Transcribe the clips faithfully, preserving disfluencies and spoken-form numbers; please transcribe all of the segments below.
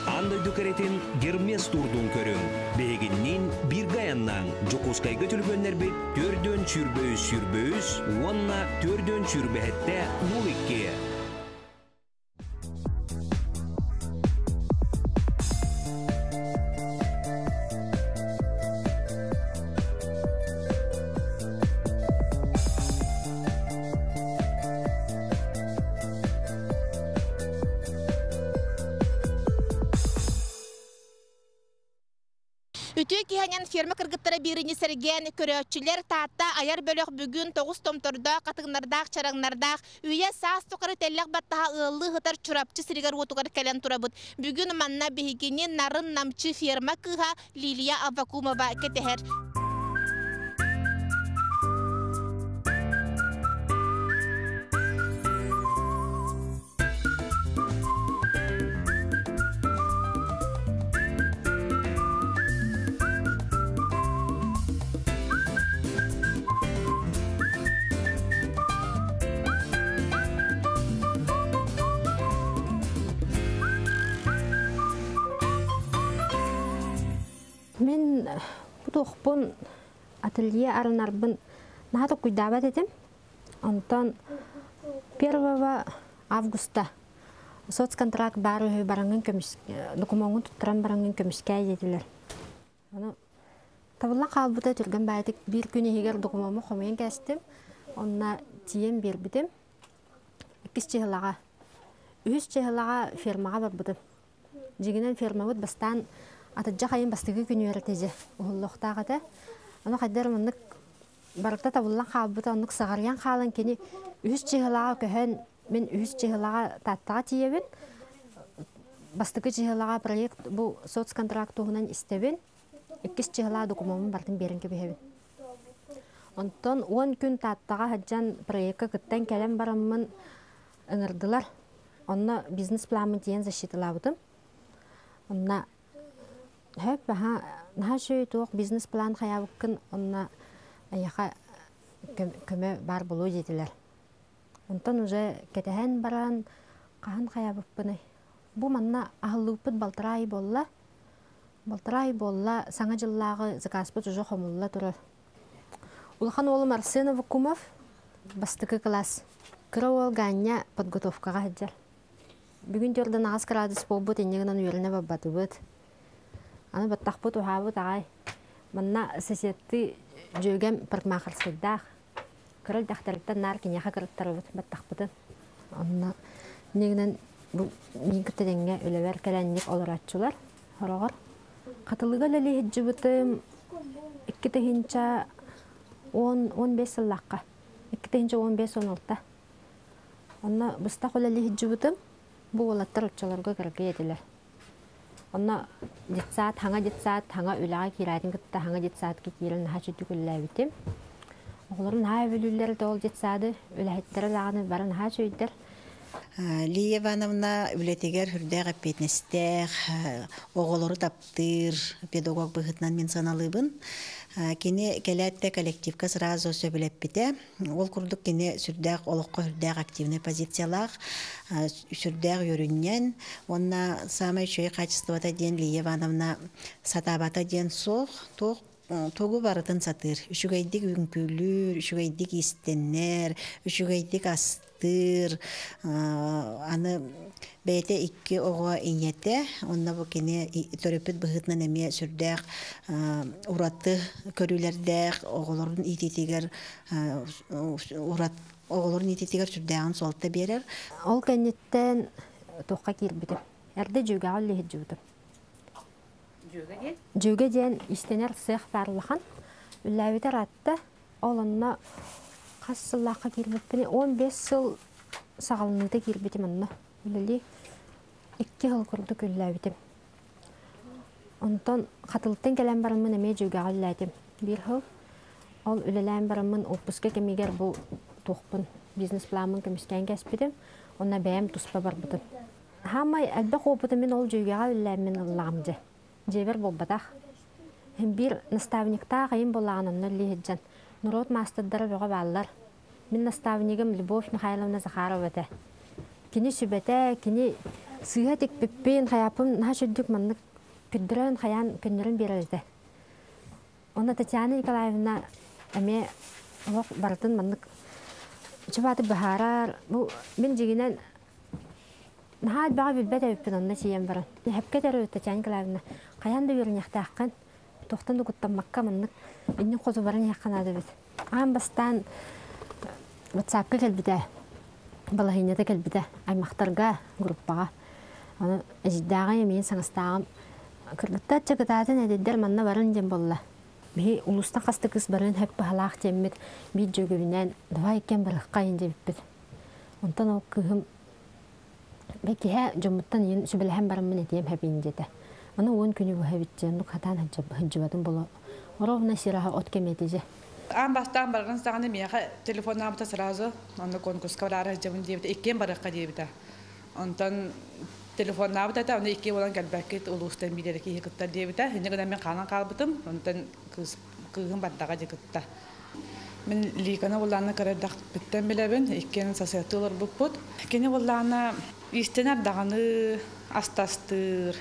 Андай дүкеретин гермес турдун көрүң. Бегиннин bir gayandan жокускайга түлгөннер бит төрдөн сүрбөйүз сүрбөйүз, онна төрдөн сүрбөһетте нол икки. Ütü kihanyan firma kırgıttara birini sergen köröççüler tahta ayar bölük bugün toğuz tomtorda katığınardaq çarağınardaq üye saas tokarı tellek battaha ığıllı hıtar çurapçı sirigar otugar kelen turabıt. Bugün manna bihigini narın namçı firma kıha Liliya Avakumova keteher. Мен bu toxpun ateliye aranarbın nahata kuydabat edim. Ondan первого августа соцконтракт бары барангын көміс документын туттаран барангын көміскәй dediler. Onu табылла қалбыта түрген бәдік bir күні егер документын қомайын кәстім. Онна тиен бербідім. Иккіс чехылаға, үз чехылаға фермаға барбыдым. Жегінен фермавыд бастан атыджа қайын бастығы күні өретеже ұғыллықтағы да. Оны қайдар мұнық барықта табылан қалбыта онық сағариян қалын кені үз чехылаға көхен мен үз чехылаға таттаға тиебін. Бастығы чехылаға проект бұл соцконтракт оғынан істебін. Иккіс чехылаға документын бардың берін кебехебін. Онтон он күн таттаға хаджан проектқа күттен кәлем барамын ыңырдылар. Онна бизнес планын тиен защитылабыдым. Онна Hep ha ha şey toq бизнес план хаябыккын онна аяха көмө бар болуу dediler. Онтон уже кетен баран кахан хаябыкпыны. Бу манна ахылыппыт балтырай болла. Балтырай болла саңа жыллагы заказпыт уже хомулла турар. Улхан олым Арсен Авакумов бастыкы класс. Кыровол ганя подготовкага хаджар. Бүгүн төрдөн агас градус болбут энегенен үйрөнө бабатыбыт. Аны баттақпыт ұхабыт ағай. Манна соседті жөген паркмақырсыдақ. Кіріл дақтарыттан нар кенеға кіріттарыбыт баттақпыты. Онна негінен бұл мен күттеденге өлевер кәләннік олар атшылар. Хорағыр. Қатылыға ләлі хеджі бұтым икки тәхінча он бес сыллаққа. икки тәхінча он бес он алты. Онна бұстақ ләлі хеджі бұтым бұл олаттар ұтшыларға кірге еділер. Онна детсат, ханга детсат, ханга үлага киратын кытта ханга детсат кирен хачы түгүлләбитим. Огларын хай бүлүлләр дол детсады, үләһеттәре лаганы барын хачы үддер. Лия Ивановна үлетегер хүрдәг апетнестер, оголору таптыр, педагог быгытнан мен саналыбын. Кене келәтте коллективка сразу сөбілеп бите. Ол курдук кене сүрдәг олыққа хүрдәг активный позициялар, сүрдәг йөрүннән. Онна самай чөй качествота ден Лия Ивановна сатабата ден соқ, тоқ Тогу барытын сатыр. Үшүгайдик үңкүлүр, үшүгайдик истеннер, үшүгайдик астыр. Аны бәйте икки оға иньетте. Онна бу кене төрөпөт быгытнан эме сүрдәк уратты көрүлердәк оголорун ититигер урат оголорун ититигер сүрдәгын солта берер. Ол кенеттен тоққа кирбитим. Әрде жүгә аллы хеджүтүм. Жүге ден истенер сех барлыхан. Үлләбитер атты. Олынна қассыллаққа кирбитпіне он бес сыл сағалыныйда кирбитим анна. Үлләли икки хыл күрдік үлләбитим. Онтан қатылыттен келен барымын әме жүге алләдим. Bir хыл. Ол үлелән барымын опуска кемегер бұл тоқпын бизнес планын кемескән кәспедім. Онна бәйім тұспа бар бұтын. Хамай әлбәқ опытымен ол жүге алләмен ұллағымды. Жевер болбадақ. Bir наставникта қайын болағанымны лейджан. Нұрот мастырдары бұға балылар. Мен наставнигім Любовь Михайловна Захарова да. Кені сүбәті, кені Сыйга тек пеппен хаяпым наха шүрдүк маннык күддөрөн хаян күннөрөн берелде. Оны Татьяна Николаевна эме олох бартын маннык чабаты бахарар бу мен жигинен наха бага билбет эппен онна чиен баран. Хепкетер Татьяна Николаевна хаян да юрняхтаккан тохтан да куттамакка маннык инне козу баран якканады бит. Ам бастан WhatsApp-ка келбите. Балахинята келбите. Аймактарга группага. Аны эждага мен саңыстагым кыргытта чыгытатын эддер манна барын жем болла. Би улустан касты кыз барын хеп бахалак теммит би жөгүнөн давай экен барыкка инде биппит. Онтан о кыгым беке жомуттан ен сүбелем барым мен этем хеп индете. Аны он күнү бу хебитчен ну катан ханча ханжыбатын боло. Оровна сирага от кеметиже. Ам бастан барган саганы меха телефоннамта сразу аны конкурска барар жабын дебит экен барыкка дебит. Онтан телефоннамта та аны эке болан галбакет улустан бидереки хикытта дебит. Хинегенен мен канан калбытым. Онтан кыз кыгын баттага жыкытта. Мен лигана буланы карадак биттен билебин. Экенин сосиатылар буппут. Кене буланы истенер даганы астастыр.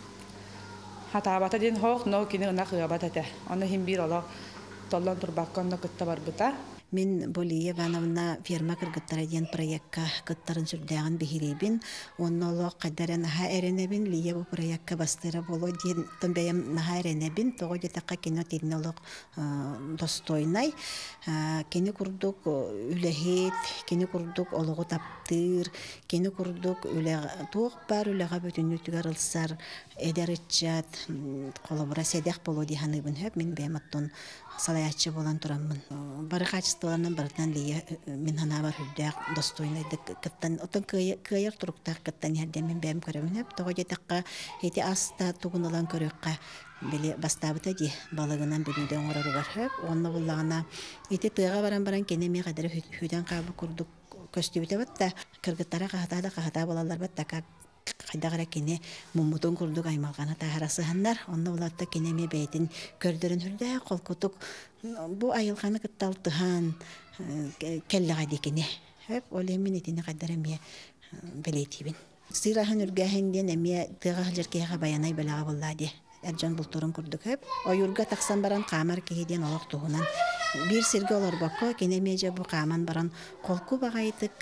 Хатабата ден хок но кине на хабата та. Аны хим бир ала толлан турбакканна кытта барбыта. Мен Болия Ивановна фирма кыргыттара ден проектка кыттарын сүрдәгән бихиребин. Онноло кадәрен ха эренебин лия бу проектка бастыра боло ден томбеям наха эренебин. Того детакка кино технолог достойнай. Кени курдук үлехет, кени курдук ологы таптыр, кени курдук үле тук бар үлега бүтүнү түгәрилсар эдеричат коллаборациядах боло ди ханыбын хөп мен бематтон салаячы болан тураммын. Бары качестволарынан барытан лия мен хана бар хүддәк достойнайдык кыттан отон кыйыр туруктак кыттан ярдем мен бем көрөмүн хөп того жетакка эти аста тугуналан көрөккө били бастабыта ди балыгынан бүдүдөн ороругар хөп онно буллагана эти тыга баран баран кенеме кадары хүдән кабы курдук көстүбүтө батта кыргыттара кахата да кахата болалар батта кайдагара кене муммутун курдук аймалгана тахарасыхандар онно булатта кенеме бейтин көрдөрүн хүрдө колкутук бу айылганы кытталтыхан келлега дикене хөп олемин этини кайдара ме белетибин сырахан үргәһенден эме тыга жеркега баянай белага буллади Ercan bulturun kurduk hep. O yurga taksan baran kamar kehiden olaq tuğunan. Bir sirge olur bakko, kenemece bu kaman baran kolku bağaydık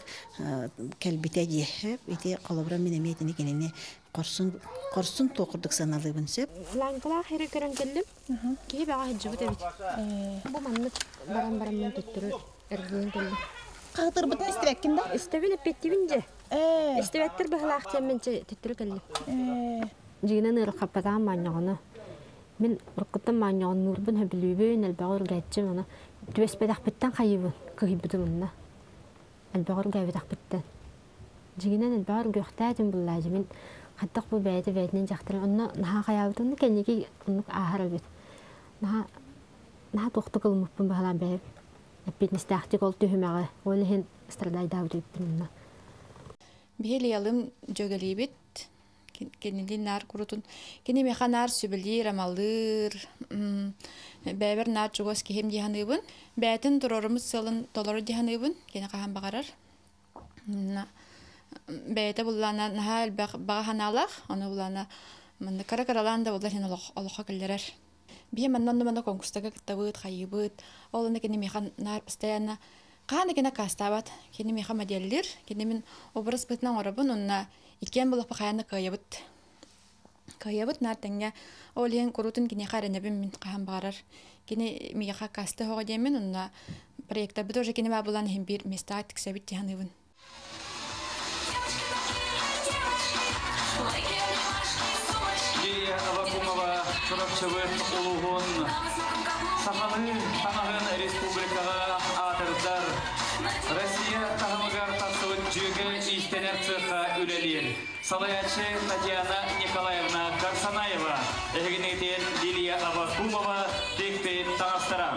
kelbite diye hep. İti kolobra minemiyetini kenene korsun korsun toqurduk sanalı bünsep. Lankala xeri görən geldim. Ki bağa hicbu tebit. Bu manlık baran baran men tutturur ergiyen geldim. Qağıtır butun istebek kimde? İstebin epetibince. İstebettir bahalaq temmençe tutturur geldim. Jigina nır kapatan manyağını. Men urqıttan manyağını nurbun habilübün albağır gaytçım ona. Düespedak bitten kayıbın kıyıbıdım ona. Albağır gaybedak bitten. Jigina albağır göxtədim bullacı men hattaq bu bəydə bəydən jaxtırın. Ona naha qayabıdığını kendiki onu ahar albet. Naha naha toxtu qılmıppın bahalan bəyib. Epetnistaqtik ol tühüməği. Olihin straday davdı iptin ona. Biheli yalım jögelibit. Kenilin nar kurutun. Keni mekanar sübülir amalır. Bäber nar jogos ki hem dihanыбын. Bätin turorumuz salın doları dihanыбын. Keni qahan baqarar. Bäte bullana nahal baqahanalaq. Onu bullana manda kara karalanda bullar hen aloqa kellerer. Bihe mandan manda konkurstaga kitabıt, qayıbıt. Olanda keni mekan nar pastayana. Qahan keni kastabat. Keni mekan modeller. Keni min obraz bitnan orabın onna İken bulup bakayana kayabıt. Kayabıt nartanga oliyen kurutun kine qarenebim min qahan barar. Kine miyaqa kasta hoğa demin onna proyekta bidoje kine ba bulan hem bir mestak tiksabit dihanыбын. Лия Авакумова Чурапчевыт улугун Саханы Танахын Республикаға атырдар Россия тағымығар тасуыт жүгі истенер цеха үлелер. Салаячы Татьяна Николаевна Карсанаева, әгінетен Лилия Авакумова текті таңастыра.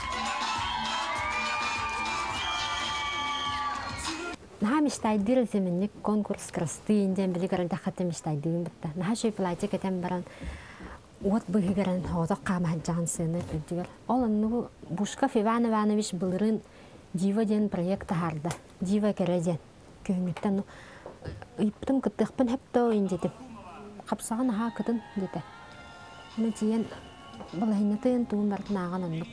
Наха мечтайдыр земенник конкурс красты инден били гаранта хатта мечтайдыгын битта. Наха шөй платье кетен баран от быгыгаран хозак камахан жансыны билдигер. Ол анну Бушков Иван Иванович былырын Дива ден проекта харда. Дива кереден. Көңүттен ыйыптым кыттыхпын хепто индетим. Капсаган аха кытын дете. Аны тиен балахинатын туун бартынаган ондук.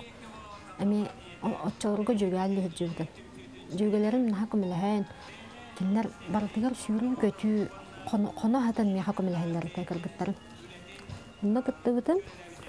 Эми отчорго жөгәлли хеджүден. Жөгәлерим наха көмеләһән. Кинлер бартыгар сүйрүн көтү коно хатан меха көмеләһәләр тәкәргәттәрен. Онда кыттыбытын.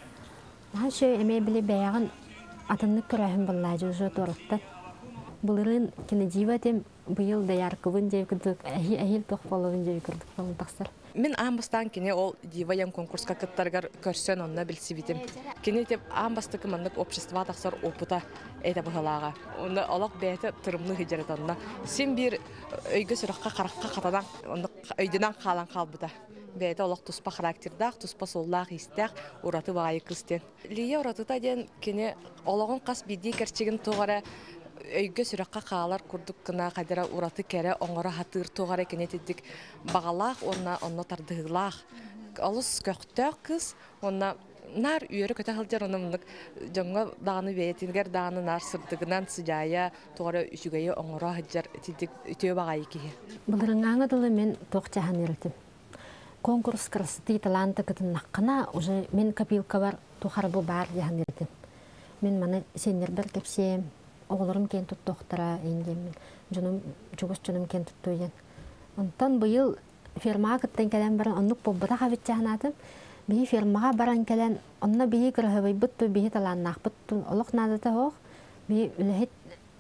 Наха шөй эми биле бәяган атынны көрәһен буллажы уже торытты. Булырын кинедиватем быйыл да яркыбын жеп кырдык, әһил тохполовын жеп кырдык болын тахсар. Мен амбастан кине ол диваям конкурска кыттаргар көрсөн онна билсибитим. Кине теп амбастыкы мандык общество тахсар опыта эта быгалага. Онда алак бәте тырымны хиҗаратанна. Сен бир өйгө сыракка каракка катадан, онда өйдөнөн калан калбыта. Бәте алак туспа характердак, туспа соллак истек, ураты баай кыстен. Лия уратыта ден кине алагын кас биди керчеген тогара өйгө сүракка каалар курдук кына кадыра ураты кере оңора хатыр тогара кенетидик багалак онна онно тардыгылак алыс көктөк кыз онна нар үйөрө көтө халдер оннук жоңго дааны бетингер дааны нар сырдыгынан сыжая тогара үчүгөйө оңора хаджар тидик үтө багай ки Булырыңаңа дылы мен токчахан эрдим. Конкурс красоты таланта кытыннаккана уже мен копилка бар тухарбы бар яхан эрдим. Мен маны сенер бер кепсем оғылырым кен тұт доқтара енгенмен. Жүнім, жүгіс жүнім кен тұтту ен. Онтан бұйыл фермаға кіттен кәлен баран, оннық бұлбыда қабет жағынатым. Бейі фермаға баран кәлен, онна бейі кірігі бұтту, бейі таланнақ бұтту. Олық надыда оқ, бейі үліхет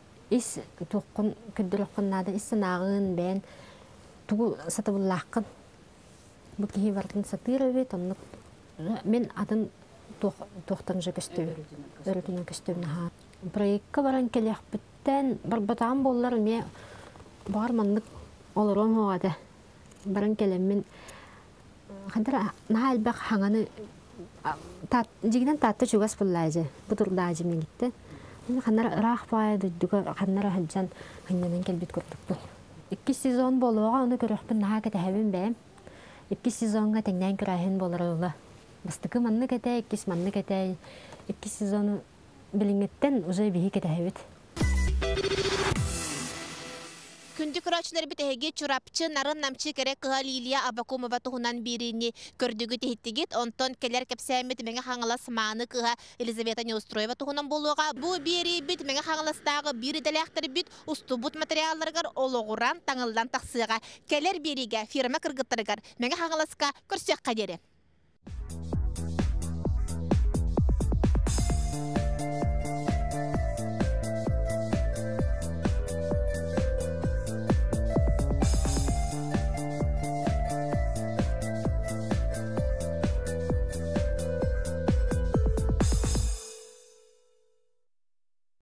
ис тұққын, күдділіққын нады, ис сынағын бән, тұғы саты бұллаққын. Бұл кейі бардың сатыр өбет, оннық мен атын тоқтан жы көстөй, өрітінің көстөйін ға. Проектка баран келек біттен барбатан боллар ме бар мандык олором оғады. Баран келем мен қадыр наға әлбәк хаңаны жегінен татты жүгас бұллайжы. Бұдырдайжы мен кетті. Қанар ұрақ байды, қанар хаджан қаннанан келбет көрдік бұл. Екі сезон болуға оны көріқпін наға кәті әбін бәйім. Екі сезонға тәңнен көрәйін болыр олы. Бастықы манны кәтәй, еккес манны кәтәй. Екі сезоны билингеттен уже бихи кетәһебит. Күндү көрөчүлөр бит эге чурапчы нарын намчы керек кыга Лилия Абакумова туһунан бирини көрдүгү тиһиттигит онтон келер кепсәмит меңе хаңала сыманы кыга Елизавета Неустроева туһунан болуга бу бири бит меңе хаңаластагы бири делектер бит устубут материалларгар ологуран таңылдан таксыга келер бириге фирма кыргыттаргар меңе хаңаласка көрсөк кадере.